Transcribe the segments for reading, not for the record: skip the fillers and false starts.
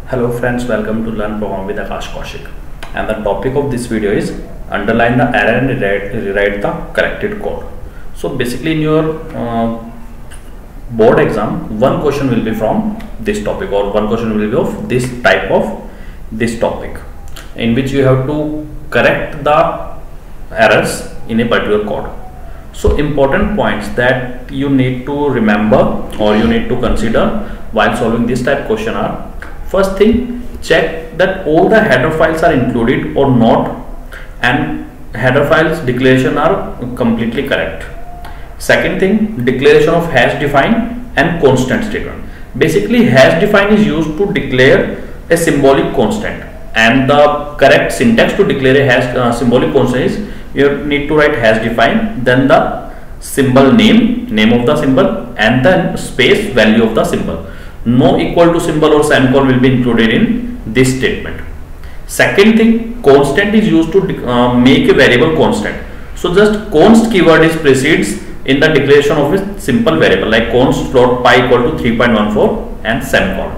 Hello friends, welcome to Learn Program with Akash Kaushik. And the topic of this video is underline the error and rewrite the corrected code. So basically in your board exam, one question will be from this topic or one question will be of this type of this topic, in which you have to correct the errors in a particular code. So important points that you need to remember or you need to consider while solving this type question are: first thing, check that all the header files are included or not, and header files declaration are completely correct. Second thing, declaration of hash define and constant statement. Basically hash define is used to declare a symbolic constant, and the correct syntax to declare a hash symbolic constant is you need to write hash define, then the symbol name of the symbol, and then space value of the symbol. No equal to symbol or semicolon will be included in this statement. Second thing, constant is used to make a variable constant. So just const keyword is precedes in the declaration of a simple variable like const float pi equal to 3.14 and semicolon.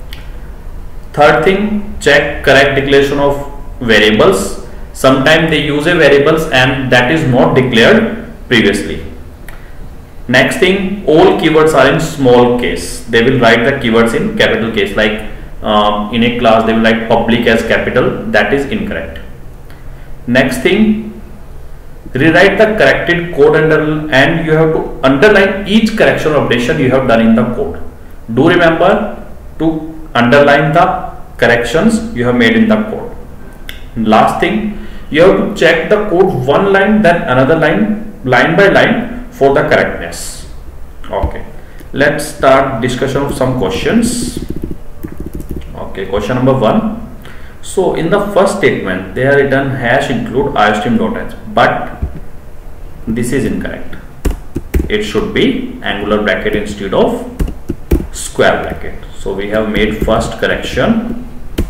Third thing, check correct declaration of variables. Sometimes they use a variables and that is not declared previously. Next thing, all keywords are in small case. They will write the keywords in capital case, like in a class they will write public as capital. That is incorrect. Next thing, rewrite the corrected code and you have to underline each correction or updation you have done in the code. Do remember to underline the corrections you have made in the code. Last thing, you have to check the code one line then another line by line for the correctness. Okay, let's start discussion of some questions. Okay, question number 1. So in the first statement they are written hash include iostream.h, but this is incorrect. It should be angular bracket instead of square bracket. So we have made first correction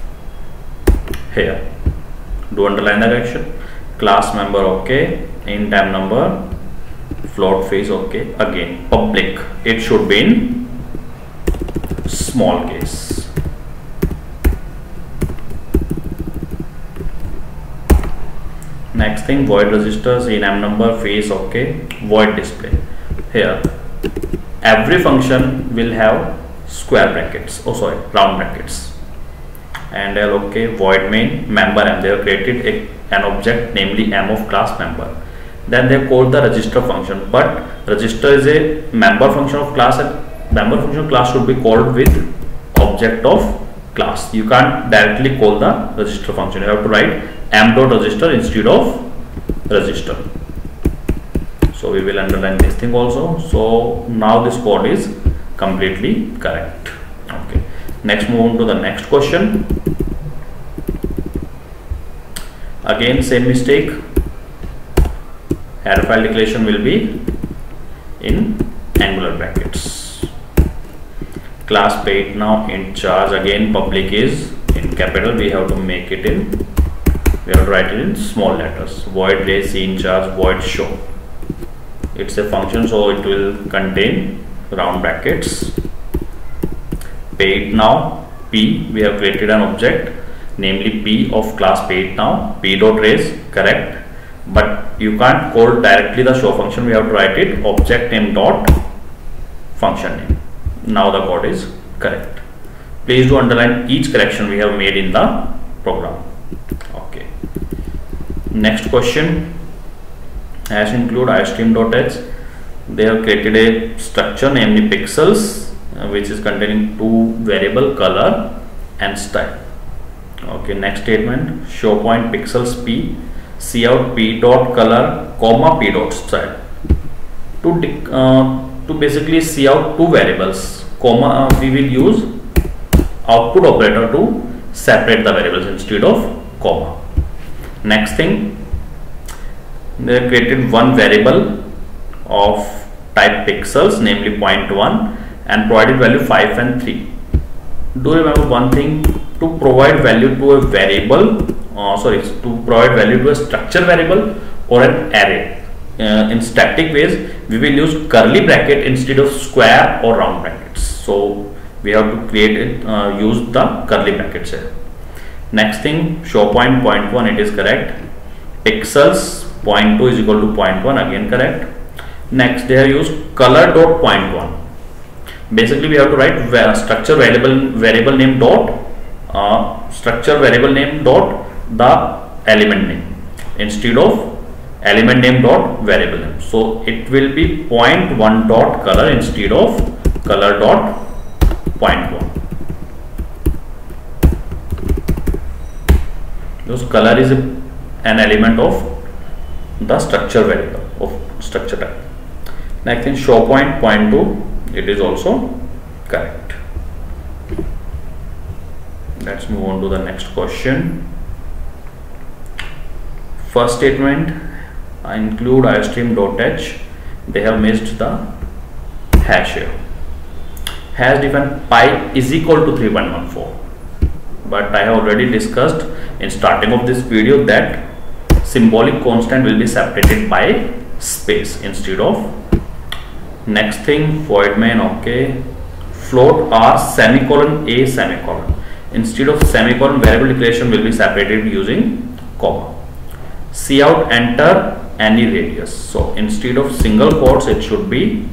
here. Do underline the correction. Class member okay, int time number, float face okay. Again public, it should be in small case. Next thing, void registers, enum number, face okay, void display. Here every function will have square brackets, round brackets. And okay, void main member, and they have created an object namely m of class member. Then they called the register function, but register is a member function of class, and member function class should be called with object of class. You can't directly call the register function. You have to write m.register instead of register. So we will underline this thing also. So now this code is completely correct. Okay, next move on to the next question. Again same mistake. Header file declaration will be in angular brackets. Class paid now int charge, again public is in capital. We have to make it in, we have to write it in small letters. Void raise in charge, void show. It's a function, so it will contain round brackets. Paid now p, we have created an object namely p of class paid now. P dot raise correct, but you can't call directly the show function. We have to write it object name dot function name. Now the code is correct. Please do underline each correction we have made in the program. Okay, next question, hash include iostream.h. They have created a structure namely pixels, which is containing two variable color and style. Okay, next statement, show point pixels p, cout p dot color comma p dot style. To basically see out two variables, comma we will use output operator to separate the variables instead of comma. Next thing, they have created one variable of type pixels namely 0.1 and provided value 5 and 3. Do remember one thing, to provide value to a variable, to provide value to a structure variable or an array in static ways, we will use curly bracket instead of square or round brackets. So we have to create it, use the curly brackets here. Next thing, show point 0.1, it is correct. Pixels 0.2 is equal to 0.1, again correct. Next, they have used color dot 0.1. Basically, we have to write structure variable name dot structure variable name dot the element name instead of element name dot variable name. So it will be 0.1 dot color instead of color dot 0.1. Because color is an element of the structure variable of structure type. Next thing, show point 0.2, it is also correct. Let's move on to the next question. First statement, include iostream.h. They have missed the hash here. Hash defined pi is equal to 3.14, but I have already discussed in starting of this video that symbolic constant will be separated by space instead of. Next thing, void main, okay. Float r semicolon a semicolon. Instead of semicolon, variable declaration will be separated using comma. Cout enter any radius. So instead of single quotes, it should be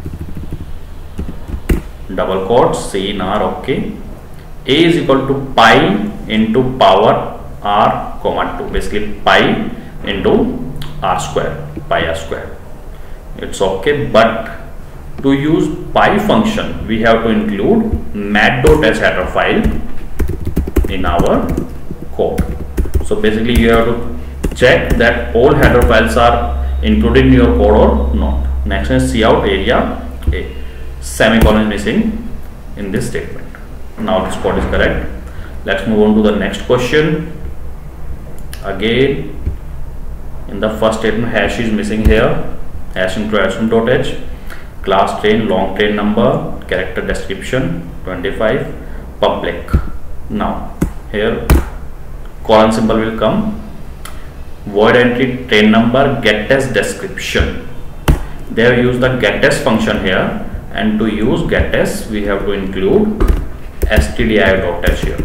double quotes, C in R, okay. A is equal to pi into power r comma 2, basically pi into r square, pi r square. It's okay, but to use pi function, we have to include mat.h header file in our code. So basically, you have to check that all header files are included in your code or not. Next is cout area a. Semicolon is missing in this statement. Now this code is correct. Let's move on to the next question. Again, in the first statement, hash is missing here. Hash include iostream.h. Class train, long train number, character description 25, public. Now here colon symbol will come. Void entry train number, getTest description. They have used the getTest function here, and to use getTest we have to include stdio.h here.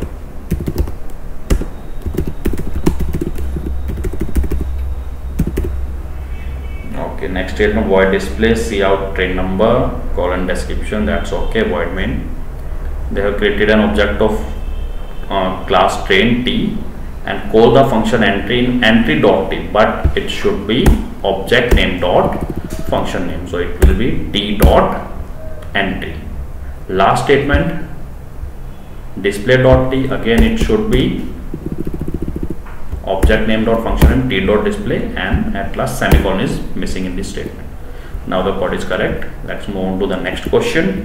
Okay, next statement, void display cout train number colon description, that's okay. Void main, they have created an object of class train t and call the function entry in entry.t, but it should be object name dot function name, so it will be t dot entry. Last statement, display.t, again it should be object name dot function name t dot display, and at last semicolon is missing in this statement. Now the code is correct. Let's move on to the next question.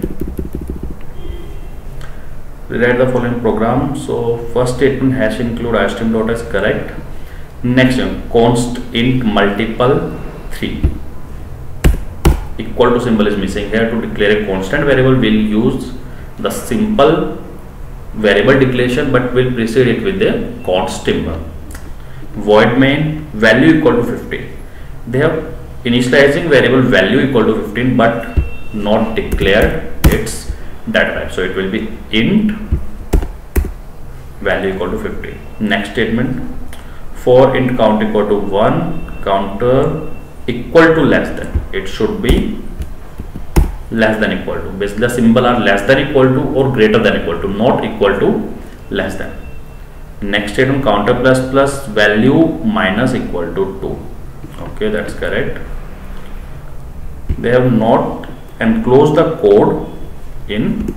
Rewrite the following program. So first statement, hash include iostream.h, correct. Next one, const int multiple 3. Equal to symbol is missing here. To declare a constant variable, we'll use the simple variable declaration, but we'll precede it with the const symbol. Void main, value equal to 15. They have initializing variable value equal to 15, but not declared its data type, so it will be int value equal to 15. Next statement, for int count equal to 1, counter equal to less than, it should be less than equal to. Basically the symbol are less than equal to or greater than equal to, not equal to less than. Next statement, counter plus plus value minus equal to 2. Okay, that's correct. They have not enclosed the code in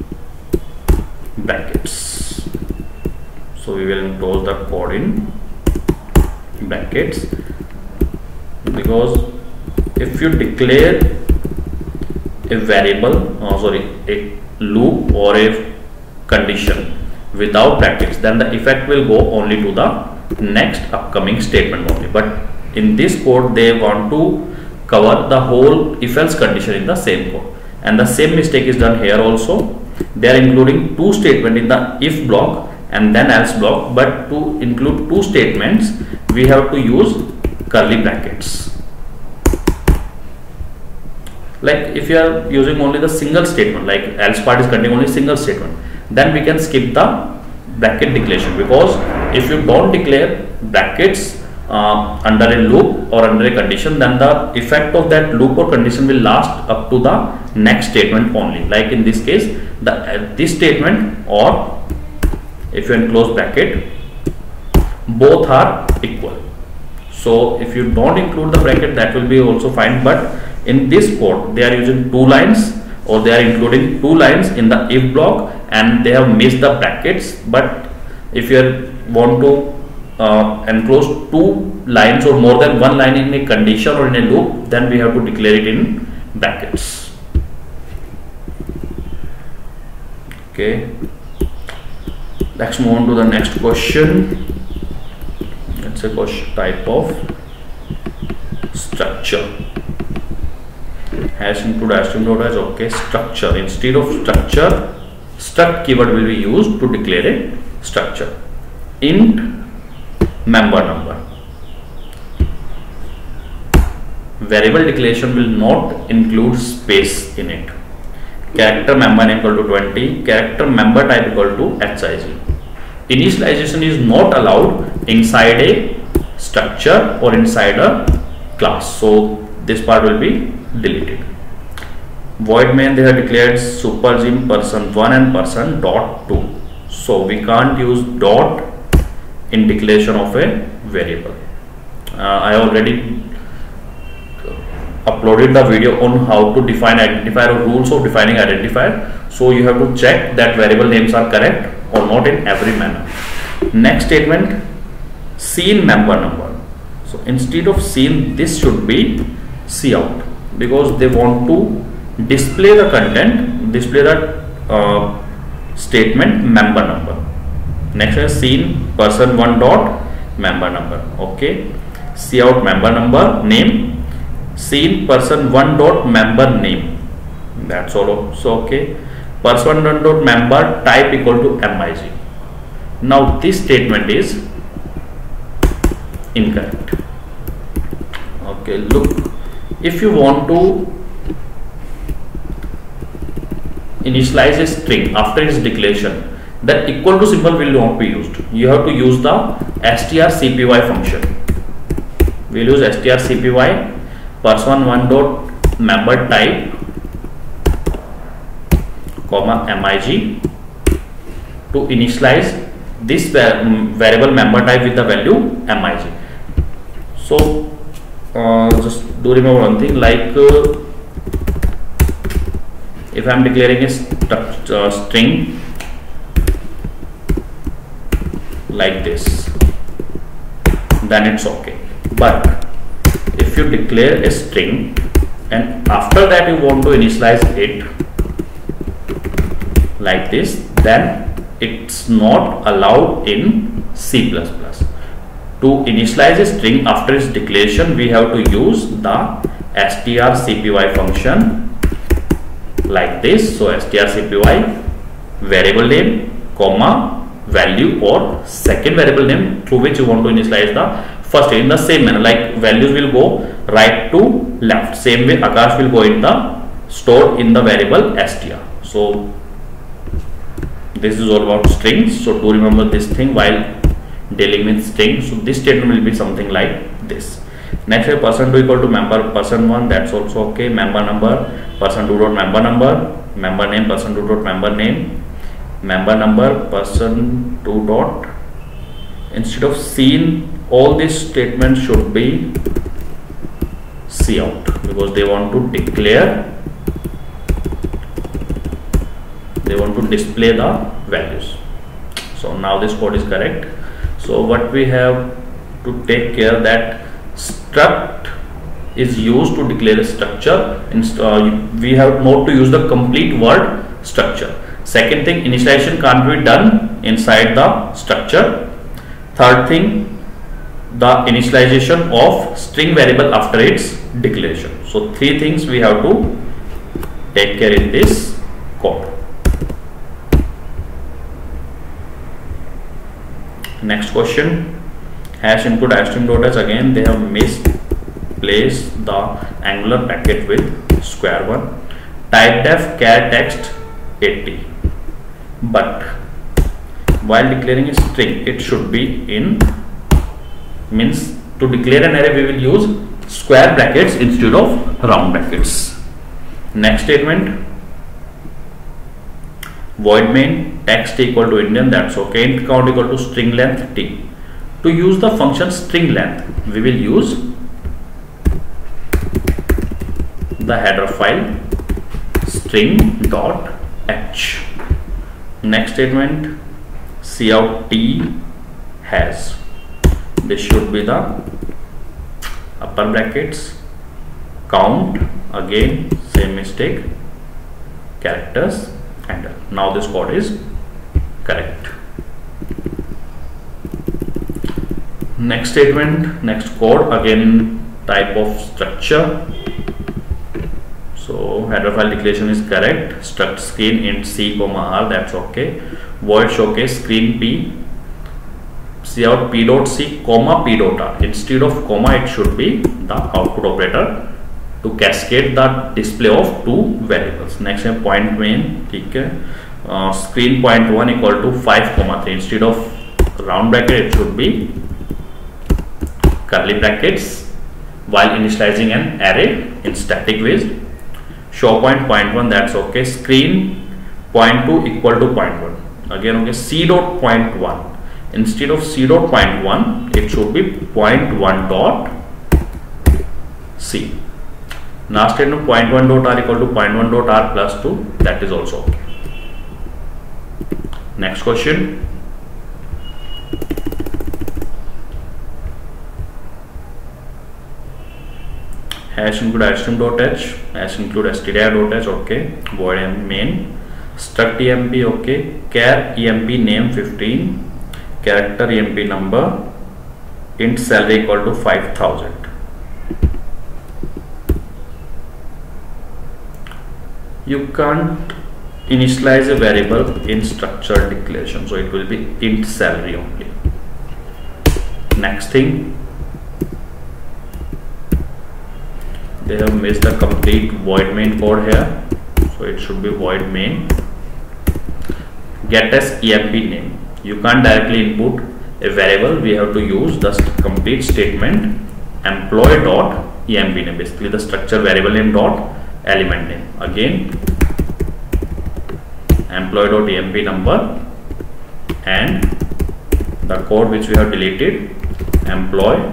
brackets, so we will enclose the code in brackets, because if you declare a variable, a loop or a condition without brackets, then the effect will go only to the next upcoming statement only. But in this code, they want to cover the whole if else condition in the same code, and the same mistake is done here also. They are including two statements in the if block and then else block, but to include two statements we have to use curly brackets. Like if you are using only the single statement, like else part is containing only single statement, then we can skip the bracket declaration, because if you don't declare brackets under a loop or under a condition, then the effect of that loop or condition will last up to the next statement only. Like in this case, this statement, or if you enclose bracket, both are equal. So if you don't include the bracket, that will be also fine, but in this code they are using 2 lines, or they are including 2 lines in the if block, and they have missed the brackets. But if you want to enclose 2 lines or more than 1 line in a condition or in a loop, then we have to declare it in brackets. Okay, let's move on to the next question. It's a question type of structure. Hash include hash include as okay. Structure, instead of structure, struct keyword will be used to declare a structure. Int member number. Variable declaration will not include space in it. Character member name equal to 20. Character member type equal to HIG. Initialization is not allowed inside a structure or inside a class, so this part will be deleted. Void main, they have declared supergym person1 and person.2, so we can't use dot in declaration of a variable. I already uploaded the video on how to define identifier or rules of defining identifier, so you have to check that variable names are correct or not in every manner. Next statement, scene member number. So instead of scene, this should be cout, because they want to display the content, display the statement member number. Next is scene person1 dot member number. Okay, cout member number name, scene person1 dot member name. That's all. So okay, person1 dot member type equal to MIG. Now this statement is incorrect. Okay, look, if you want to initialize a string after its declaration, that equal to symbol will not be used. You have to use the strcpy function. We will use strcpy person1 dot member type comma MIG to initialize this variable member type with the value MIG. So just do remember one thing, like if I am declaring a string like this, then it's okay. But if you declare a string and after that you want to initialize it like this, then it's not allowed in C++. To initialize a string after its declaration, we have to use the strcpy function like this. So strcpy variable name comma value or second variable name through which you want to initialize the first in the same manner, like values will go right to left, same way Akash will go in the stored in the variable str. So this is all about strings, so do remember this thing while dealing with strings. So this statement will be something like this. Next is person2 equal to member person1, that's also okay. Member number person2 dot member number, member name person2 dot member name, member number person2 dot. Instead of scene, all these statements should be cout, because they want to declare, they want to display the values. So now this code is correct. So what we have to take care that struct is used to declare a structure. We have not to use the complete word structure. Second thing, initialization can't be done inside the structure. Third thing, the initialization of string variable after its declaration. So three things we have to take care in this code. Next question, hash input hash string dot hash. Again they have misplaced the angular bracket with square 1, type def char text 80, but while declaring a string it should be in, means to declare an array we will use square brackets instead of round brackets. Next statement, void main text equal to Indian, that's okay, int count equal to string length t. To use the function string length we will use the header file string.h. Next statement, cout t has, this should be the upper brackets, count, again same mistake, characters, enter. Now this code is correct. Next statement, next code, again in type of structure. So header file declaration is correct, struct screen int c comma r, that's okay, void showcase screen p, cout p dot c comma p dot r, instead of comma it should be the output operator to cascade the display of two variables. Next है point main, ठीक है, screen point 1 equal to 5 comma 3, instead of round bracket it should be curly brackets while initializing an array in static ways. Show point 1, that's okay, screen point 2 equal to point 1, again okay, c dot point 1, instead of c dot point 1 it should be point 1 dot c. Last statement, point 1 dot r equal to point 1 dot r plus 2, that is also okay. Next question, hash include htm.h, hash include stdio.h, okay, void main, struct emp, okay, char emp name 15, character emp number, int salary equal to 5000. You can't initialize a variable in structure declaration, so it will be int salary only. Next thing, they have missed the complete void main code here, so it should be void main get as emp name. You can't directly input a variable, we have to use the complete statement employee dot emp name, basically the structure variable name dot element name, again employee dot emp number, and the code which we have deleted, employee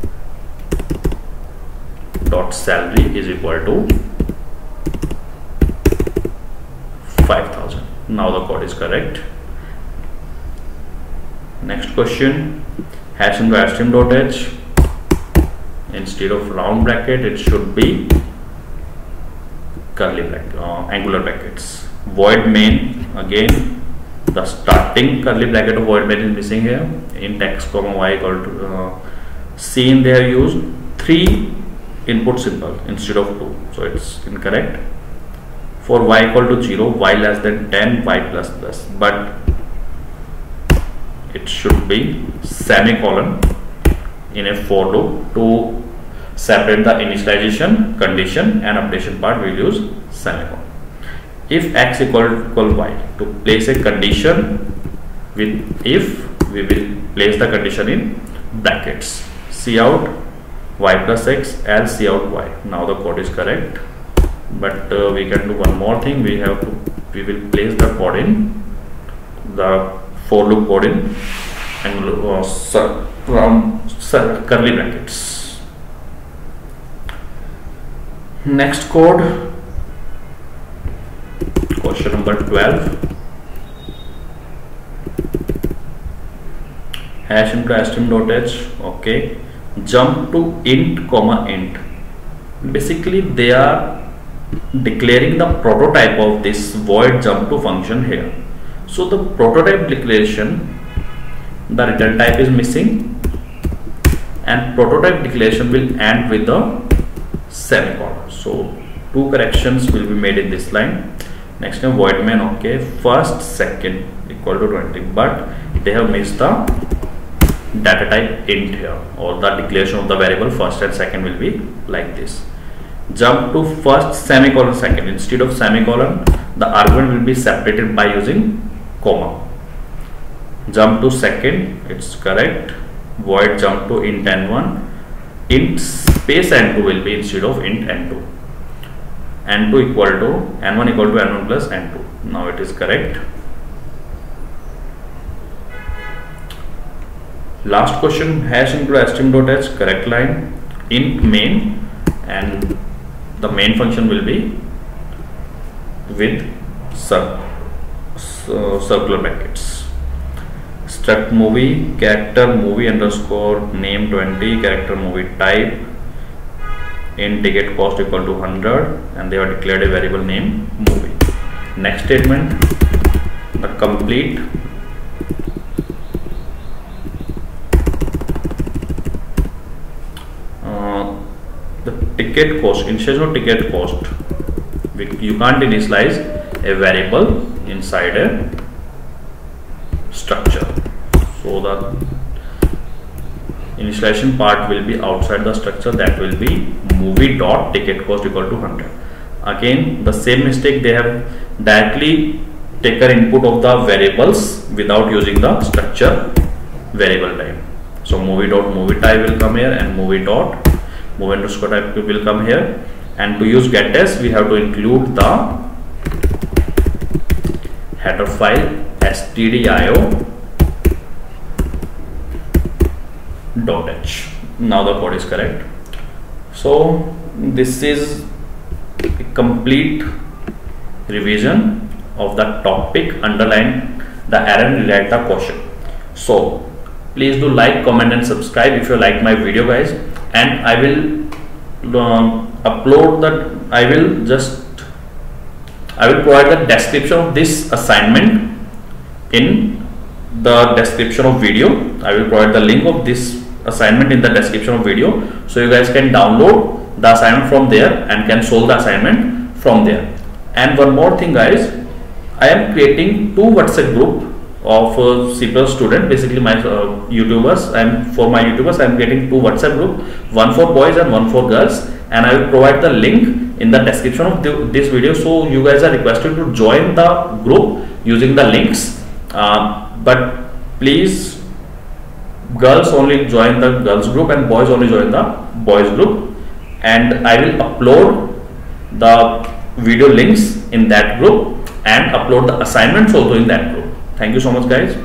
dot salary is equal to 5000. Now the code is correct. Next question, hash into htm.h, instead of round bracket it should be curly bracket, angular brackets. Void main, again the starting curly bracket of void main is missing here, int x comma y equal to c, in there use 3 input symbol instead of 2, so it's incorrect. For y equal to 0, y less than 10, y plus plus, but it should be semicolon in a for loop. To separate the initialization condition and updation part we will use semicolon. If x equal y, to place a condition with if, we will place the condition in brackets, cout y plus x else cout y. Now the code is correct, but we can do one more thing, we will place the code in the for loop code in curly brackets. Next code, question number 12, hash into htm.h, okay, jump to int comma int. Basically they are declaring the prototype of this void jump to function here. So the prototype declaration, the return type is missing, and prototype declaration will end with the semicolon. So 2 corrections will be made in this line. Next time, void main, okay, first second equal to 20, but they have missed the data type int here, or the declaration of the variable first and second will be like this. Jump to first semicolon second. Instead of semicolon, the argument will be separated by using comma. Jump to second, it's correct. Void jump to int n1. Int space n2 will be instead of int n2. n2 equal to n1 equal to n1 plus n2. Now it is correct. Last question, hash include string.h, correct line. Int main, and the main function will be with circular brackets. Struct movie, character movie underscore name 20, character movie type, int ticket cost equal to 100, and they have declared a variable name movie. Next statement, the complete the ticket cost, instead of ticket cost, you can't initialize a variable inside a structure, so the initialization part will be outside the structure, that will be movie dot ticket cost equal to 100. Again the same mistake, they have directly taken input of the variables without using the structure variable type. So movie dot movie type will come here, and movie dot movie underscore type will come here, and to use getS we have to include the header file stdio.h. Now the code is correct. So this is a complete revision of the topic, underline the error and rewrite the question. So please do like, comment and subscribe if you like my video, guys, and I will upload that. I will provide the description of this assignment in the description of video. I will provide the link of this assignment in the description of video, so you guys can download the assignment from there and can solve the assignment from there. And one more thing, guys, I am creating 2 WhatsApp group of C+ student, basically my YouTubers. For my YouTubers I am creating 2 WhatsApp group, one for boys and one for girls, and I will provide the link in the description of this video. So you guys are requested to join the group using the links, but please, girls only join the girls group and boys only join the boys group, and I will upload the video links in that group and upload the assignments also in that group. Thank you so much, guys.